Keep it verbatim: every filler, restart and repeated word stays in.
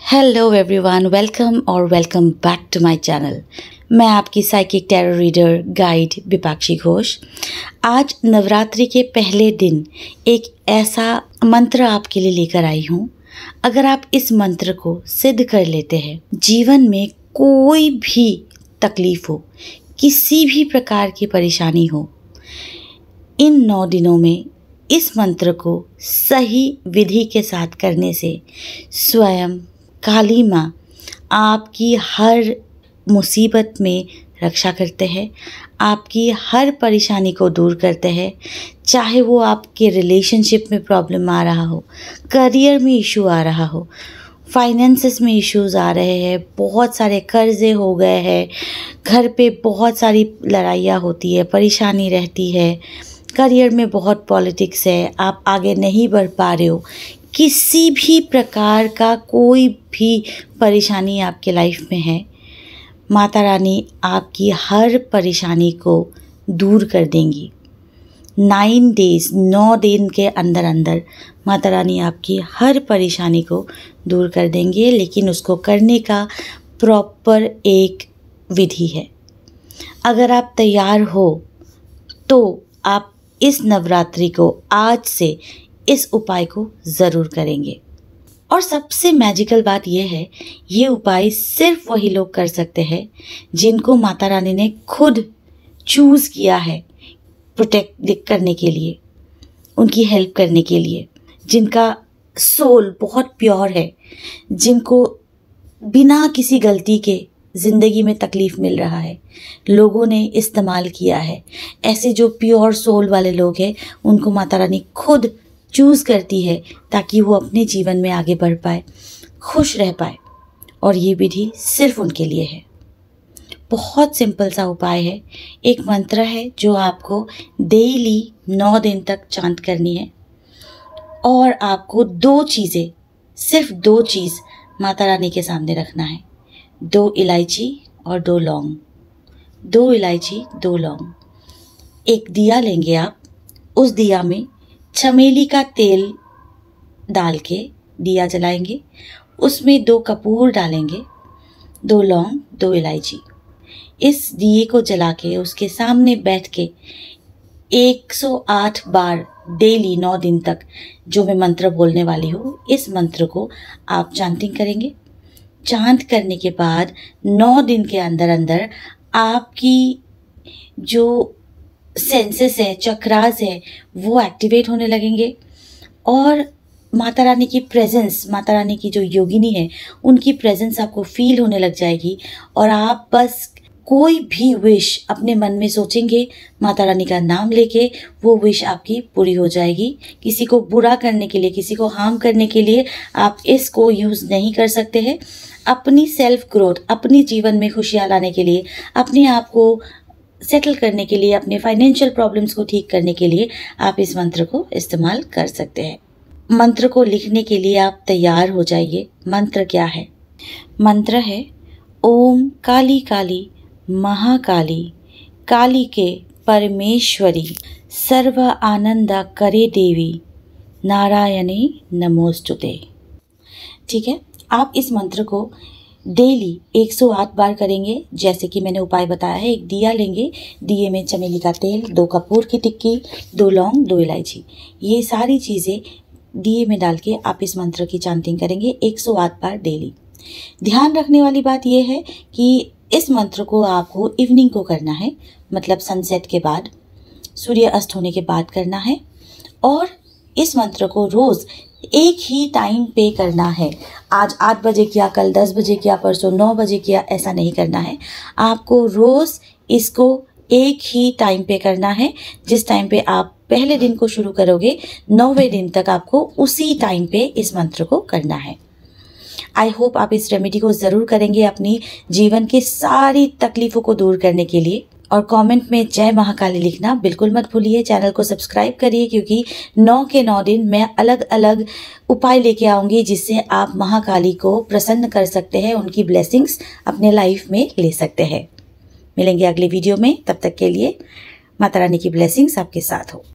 Hello everyone, welcome और welcome back to my channel. मैं आपकी psychic tarot reader guide Vipakshi Ghosh. आज नवरात्रि के पहले दिन एक ऐसा मंत्र आपके लिए लेकर आई हूँ। अगर आप इस मंत्र को सिद्ध कर लेते हैं, जीवन में कोई भी तकलीफ हो, किसी भी प्रकार की परेशानी हो, इन नौ दिनों में इस मंत्र को सही विधि के साथ करने से स्वयं काली माँ आपकी हर मुसीबत में रक्षा करते हैं, आपकी हर परेशानी को दूर करते हैं। चाहे वो आपके रिलेशनशिप में प्रॉब्लम आ रहा हो, करियर में इशू आ रहा हो, फाइनेंसेस में इश्यूज़ आ रहे हैं, बहुत सारे कर्जे हो गए हैं, घर पे बहुत सारी लड़ाइयाँ होती है, परेशानी रहती है, करियर में बहुत पॉलिटिक्स है, आप आगे नहीं बढ़ पा रहे हो, किसी भी प्रकार का कोई भी परेशानी आपके लाइफ में है, माता रानी आपकी हर परेशानी को दूर कर देंगी। नाइन डेज नौ दिन के अंदर अंदर माता रानी आपकी हर परेशानी को दूर कर देंगे, लेकिन उसको करने का प्रॉपर एक विधि है। अगर आप तैयार हो तो आप इस नवरात्रि को आज से इस उपाय को ज़रूर करेंगे। और सबसे मैजिकल बात यह है, ये उपाय सिर्फ वही लोग कर सकते हैं जिनको माता रानी ने खुद चूज़ किया है प्रोटेक्ट करने के लिए, उनकी हेल्प करने के लिए, जिनका सोल बहुत प्योर है, जिनको बिना किसी गलती के ज़िंदगी में तकलीफ़ मिल रहा है, लोगों ने इस्तेमाल किया है। ऐसे जो प्योर सोल वाले लोग हैं, उनको माता रानी खुद चूज़ करती है ताकि वो अपने जीवन में आगे बढ़ पाए, खुश रह पाए। और ये विधि सिर्फ उनके लिए है। बहुत सिंपल सा उपाय है, एक मंत्र है जो आपको डेली नौ दिन तक चांट करनी है। और आपको दो चीज़ें, सिर्फ दो चीज़ माता रानी के सामने रखना है, दो इलायची और दो लौंग। दो इलायची, दो लौंग। एक दिया लेंगे आप, उस दिया में चमेली का तेल डाल के दिया जलाएंगे, उसमें दो कपूर डालेंगे, दो लौंग, दो इलायची। इस दिए को जला के उसके सामने बैठ के एक सौ आठ बार डेली नौ दिन तक जो मैं मंत्र बोलने वाली हूँ, इस मंत्र को आप चांटिंग करेंगे। चांट करने के बाद नौ दिन के अंदर अंदर आपकी जो सेंसेस है, चक्रास है, वो एक्टिवेट होने लगेंगे और माता रानी की प्रेजेंस, माता रानी की जो योगिनी है, उनकी प्रेजेंस आपको फील होने लग जाएगी। और आप बस कोई भी विश अपने मन में सोचेंगे, माता रानी का नाम लेके वो विश आपकी पूरी हो जाएगी। किसी को बुरा करने के लिए, किसी को हार्म करने के लिए आप इसको यूज़ नहीं कर सकते हैं। अपनी सेल्फ ग्रोथ, अपनी जीवन में खुशियाँ लाने के लिए, अपने आप को सेटल करने के लिए, अपने फाइनेंशियल प्रॉब्लम्स को ठीक करने के लिए आप इस मंत्र को इस्तेमाल कर सकते हैं। मंत्र को लिखने के लिए आप तैयार हो जाइए। मंत्र क्या है? मंत्र है ओम काली काली महाकाली काली के परमेश्वरी सर्व आनंदा करे देवी नारायणी नमोस्तुते। ठीक है, आप इस मंत्र को डेली एक सौ आठ बार करेंगे। जैसे कि मैंने उपाय बताया है, एक दिया लेंगे, दिए में चमेली का तेल, दो कपूर की टिक्की, दो लौंग, दो इलायची, ये सारी चीज़ें दिए में डाल के आप इस मंत्र की चांटिंग करेंगे एक सौ आठ बार डेली। ध्यान रखने वाली बात यह है कि इस मंत्र को आपको इवनिंग को करना है, मतलब सनसेट के बाद, सूर्य अस्त होने के बाद करना है। और इस मंत्र को रोज़ एक ही टाइम पे करना है। आज आठ बजे किया, कल दस बजे किया, परसों नौ बजे किया, ऐसा नहीं करना है। आपको रोज़ इसको एक ही टाइम पे करना है। जिस टाइम पे आप पहले दिन को शुरू करोगे, नौवें दिन तक आपको उसी टाइम पे इस मंत्र को करना है। आई होप आप इस रेमेडी को ज़रूर करेंगे अपनी जीवन की सारी तकलीफ़ों को दूर करने के लिए। और कमेंट में जय महाकाली लिखना बिल्कुल मत भूलिए। चैनल को सब्सक्राइब करिए, क्योंकि नौ के नौ दिन मैं अलग अलग उपाय लेके आऊँगी जिससे आप महाकाली को प्रसन्न कर सकते हैं, उनकी ब्लेसिंग्स अपने लाइफ में ले सकते हैं। मिलेंगे अगले वीडियो में, तब तक के लिए माता रानी की ब्लेसिंग्स आपके साथ हो।